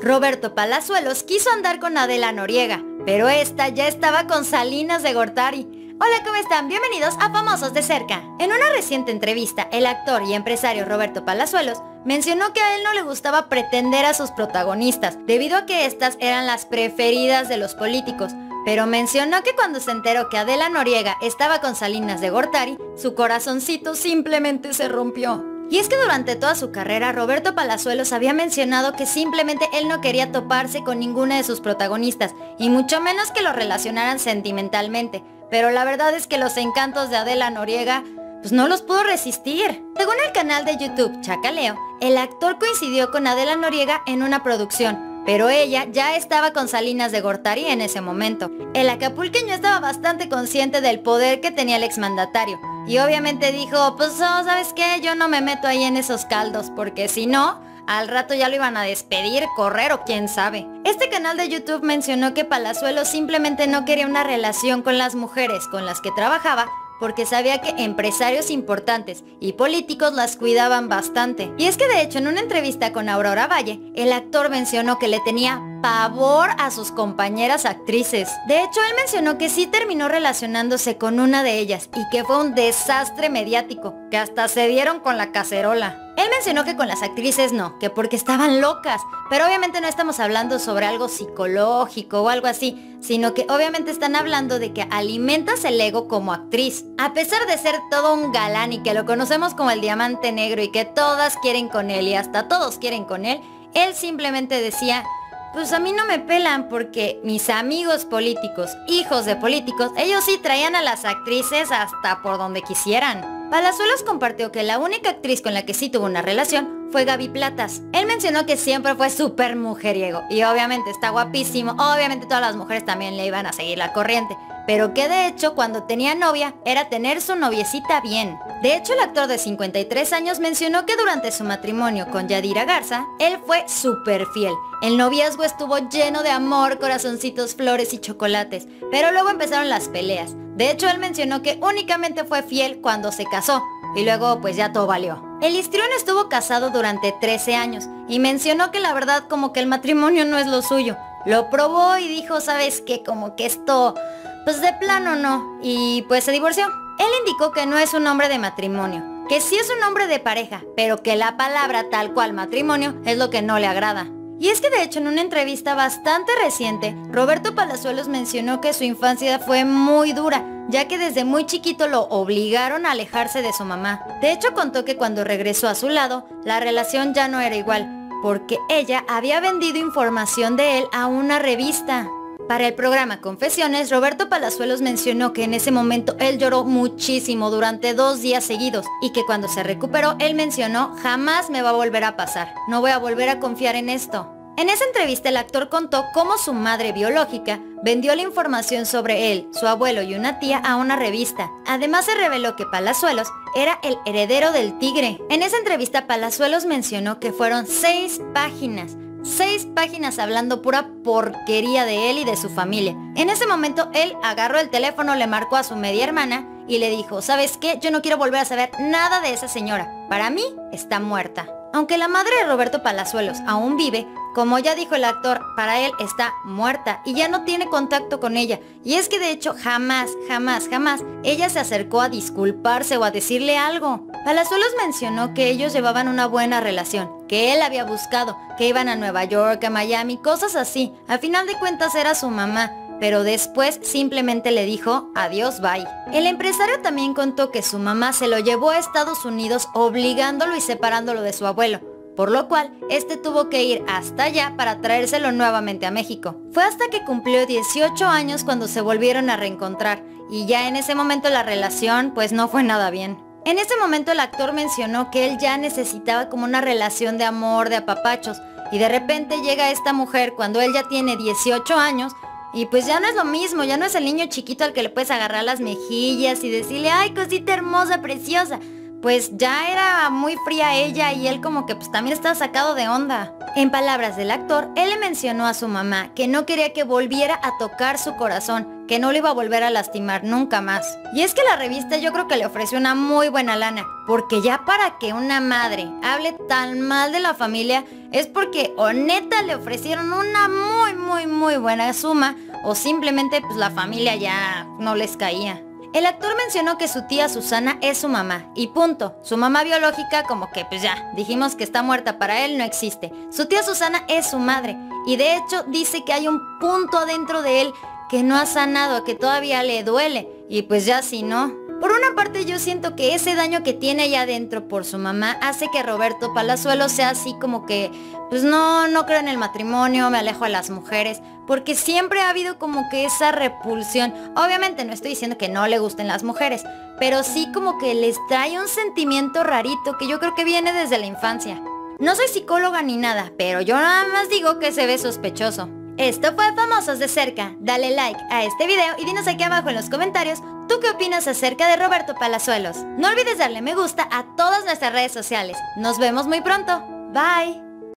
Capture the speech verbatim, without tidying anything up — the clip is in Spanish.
Roberto Palazuelos quiso andar con Adela Noriega, pero esta ya estaba con Salinas de Gortari. Hola, ¿cómo están? Bienvenidos a Famosos de Cerca. En una reciente entrevista, el actor y empresario Roberto Palazuelos mencionó que a él no le gustaba pretender a sus protagonistas, debido a que estas eran las preferidas de los políticos, pero mencionó que cuando se enteró que Adela Noriega estaba con Salinas de Gortari, su corazoncito simplemente se rompió. Y es que durante toda su carrera, Roberto Palazuelos había mencionado que simplemente él no quería toparse con ninguna de sus protagonistas, y mucho menos que lo relacionaran sentimentalmente, pero la verdad es que los encantos de Adela Noriega pues no los pudo resistir. Según el canal de YouTube Chacaleo, el actor coincidió con Adela Noriega en una producción, pero ella ya estaba con Salinas de Gortari en ese momento. El acapulqueño estaba bastante consciente del poder que tenía el exmandatario, y obviamente dijo, pues oh, ¿sabes qué? Yo no me meto ahí en esos caldos, porque si no, al rato ya lo iban a despedir, correr o quién sabe. Este canal de YouTube mencionó que Palazuelos simplemente no quería una relación con las mujeres con las que trabajaba, porque sabía que empresarios importantes y políticos las cuidaban bastante. Y es que de hecho en una entrevista con Aurora Valle, el actor mencionó que le tenía pavor a sus compañeras actrices. De hecho, él mencionó que sí terminó relacionándose con una de ellas y que fue un desastre mediático, que hasta se dieron con la cacerola. Él mencionó que con las actrices no, que porque estaban locas, pero obviamente no estamos hablando sobre algo psicológico o algo así, sino que obviamente están hablando de que alimentas el ego como actriz. A pesar de ser todo un galán y que lo conocemos como el diamante negro y que todas quieren con él y hasta todos quieren con él, él simplemente decía, pues a mí no me pelan porque mis amigos políticos, hijos de políticos, ellos sí traían a las actrices hasta por donde quisieran. Palazuelos compartió que la única actriz con la que sí tuvo una relación fue Gaby Platas. Él mencionó que siempre fue súper mujeriego y obviamente está guapísimo, obviamente todas las mujeres también le iban a seguir la corriente, pero que de hecho cuando tenía novia era tener su noviecita bien. De hecho, el actor de cincuenta y tres años mencionó que durante su matrimonio con Yadira Garza, él fue súper fiel. El noviazgo estuvo lleno de amor, corazoncitos, flores y chocolates, pero luego empezaron las peleas. De hecho, él mencionó que únicamente fue fiel cuando se casó, y luego pues ya todo valió. El histrión estuvo casado durante trece años, y mencionó que la verdad como que el matrimonio no es lo suyo. Lo probó y dijo, ¿sabes qué? Como que esto, pues de plano no, y pues se divorció. Él indicó que no es un hombre de matrimonio, que sí es un hombre de pareja, pero que la palabra tal cual matrimonio es lo que no le agrada. Y es que de hecho en una entrevista bastante reciente, Roberto Palazuelos mencionó que su infancia fue muy dura, ya que desde muy chiquito lo obligaron a alejarse de su mamá. De hecho contó que cuando regresó a su lado, la relación ya no era igual, porque ella había vendido información de él a una revista. Para el programa Confesiones, Roberto Palazuelos mencionó que en ese momento él lloró muchísimo durante dos días seguidos y que cuando se recuperó él mencionó, jamás me va a volver a pasar, no voy a volver a confiar en esto. En esa entrevista el actor contó cómo su madre biológica vendió la información sobre él, su abuelo y una tía a una revista. Además se reveló que Palazuelos era el heredero del tigre. En esa entrevista Palazuelos mencionó que fueron seis páginas. Seis páginas hablando pura porquería de él y de su familia. En ese momento él agarró el teléfono, le marcó a su media hermana y le dijo, ¿sabes qué? Yo no quiero volver a saber nada de esa señora. Para mí está muerta. Aunque la madre de Roberto Palazuelos aún vive, como ya dijo el actor, para él está muerta y ya no tiene contacto con ella. Y es que de hecho jamás, jamás, jamás ella se acercó a disculparse o a decirle algo. Palazuelos mencionó que ellos llevaban una buena relación, que él había buscado, que iban a Nueva York, a Miami, cosas así. Al final de cuentas era su mamá, pero después simplemente le dijo adiós, bye. El empresario también contó que su mamá se lo llevó a Estados Unidos obligándolo y separándolo de su abuelo, por lo cual este tuvo que ir hasta allá para traérselo nuevamente a México. Fue hasta que cumplió dieciocho años cuando se volvieron a reencontrar, y ya en ese momento la relación pues no fue nada bien. En ese momento el actor mencionó que él ya necesitaba como una relación de amor, de apapachos, y de repente llega esta mujer cuando él ya tiene dieciocho años, y pues ya no es lo mismo, ya no es el niño chiquito al que le puedes agarrar las mejillas y decirle, ay, cosita hermosa, preciosa. pues ya era muy fría ella y él como que pues también estaba sacado de onda. En palabras del actor, él le mencionó a su mamá que no quería que volviera a tocar su corazón, que no le iba a volver a lastimar nunca más. Y es que la revista yo creo que le ofreció una muy buena lana, porque ya para que una madre hable tan mal de la familia es porque o neta le ofrecieron una muy muy muy buena suma o simplemente pues la familia ya no les caía. El actor mencionó que su tía Susana es su mamá, y punto. Su mamá biológica como que pues ya, dijimos que está muerta, para él no existe. Su tía Susana es su madre, y de hecho dice que hay un punto adentro de él que no ha sanado, que todavía le duele, y pues ya si no. Por una parte yo siento que ese daño que tiene allá adentro por su mamá hace que Roberto Palazuelos sea así como que, pues no, no creo en el matrimonio, me alejo a las mujeres, porque siempre ha habido como que esa repulsión. Obviamente no estoy diciendo que no le gusten las mujeres, pero sí como que les trae un sentimiento rarito que yo creo que viene desde la infancia. No soy psicóloga ni nada, pero yo nada más digo que se ve sospechoso. Esto fue Famosos de Cerca. Dale like a este video y dinos aquí abajo en los comentarios ¿tú qué opinas acerca de Roberto Palazuelos? No olvides darle me gusta a todas nuestras redes sociales. Nos vemos muy pronto. Bye.